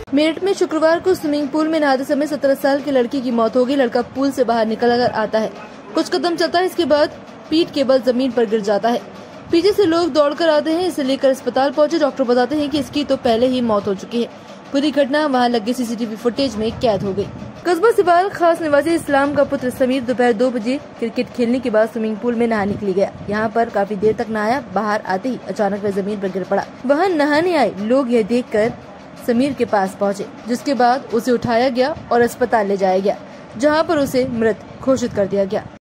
मेरठ में शुक्रवार को स्विमिंग पूल में नहाते समय 17 साल की लड़की की मौत हो गई। लड़का पूल से बाहर निकल कर आता है, कुछ कदम चलता है, इसके बाद पीठ के बल जमीन पर गिर जाता है। पीछे से लोग दौड़कर आते हैं, इसे लेकर अस्पताल पहुंचे। डॉक्टर बताते हैं कि इसकी तो पहले ही मौत हो चुकी है। पूरी घटना वहां लगे सीसीटीवी फुटेज में कैद हो गई। कस्बा सिवाल खास निवासी इस्लाम का पुत्र समीर दोपहर 2 बजे क्रिकेट खेलने के बाद स्विमिंग पूल में नहाने के लिए गया। यहाँ पर काफी देर तक नहाया। बाहर आते ही अचानक वह जमीन पर गिर पड़ा। वहाँ नहाने आए लोग यह देखकर समीर के पास पहुँचे, जिसके बाद उसे उठाया गया और अस्पताल ले जाया गया, जहाँ पर उसे मृत घोषित कर दिया गया।